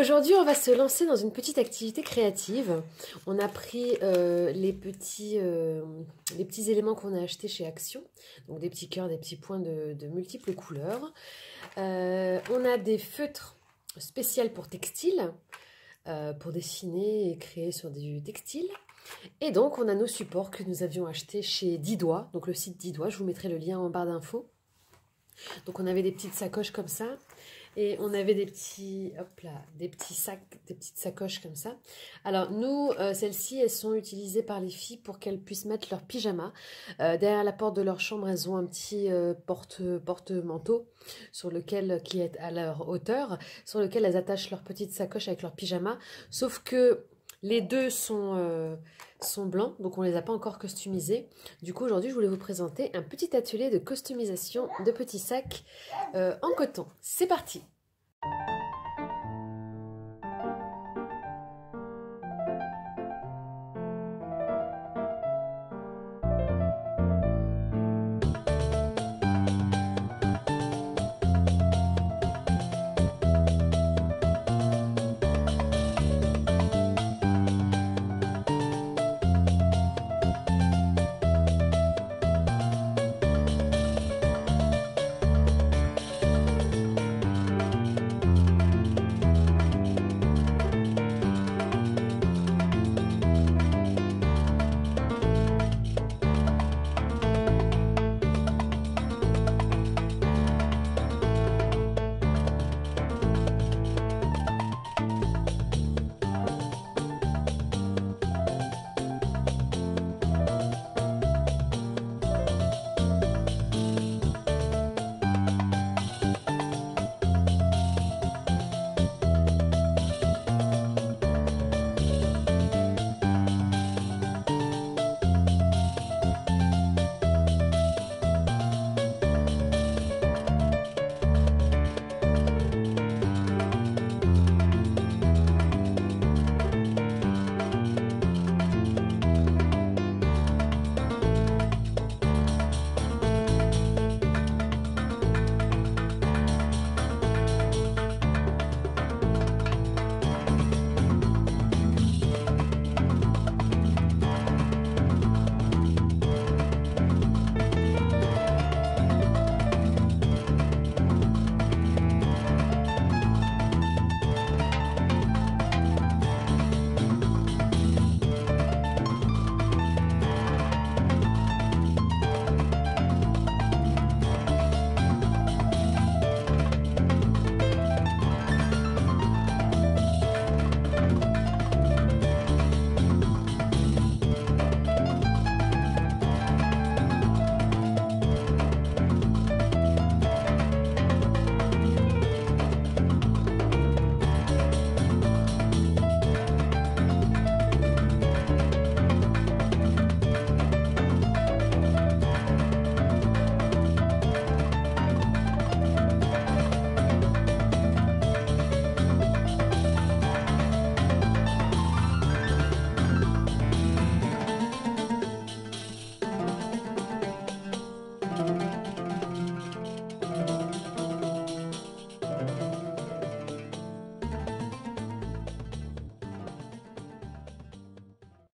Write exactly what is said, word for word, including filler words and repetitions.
Aujourd'hui, on va se lancer dans une petite activité créative. On a pris euh, les, petits, euh, les petits éléments qu'on a achetés chez Action, donc des petits cœurs, des petits points de, de multiples couleurs. Euh, on a des feutres spéciaux pour textile, euh, pour dessiner et créer sur du textile. Et donc, on a nos supports que nous avions achetés chez dix doigts, donc le site dix doigts, je vous mettrai le lien en barre d'infos. Donc on avait des petites sacoches comme ça et on avait des petits, hop là, des petits sacs, des petites sacoches comme ça. Alors nous, euh, celles-ci, elles sont utilisées par les filles pour qu'elles puissent mettre leur pyjama. Euh, derrière la porte de leur chambre, elles ont un petit euh, porte, porte-manteau sur lequel, qui est à leur hauteur, sur lequel elles attachent leur petite sacoche avec leur pyjama. Sauf que les deux sont, euh, sont blancs, donc on ne les a pas encore customisés. Du coup, aujourd'hui, je voulais vous présenter un petit atelier de customisation de petits sacs euh, en coton. C'est parti!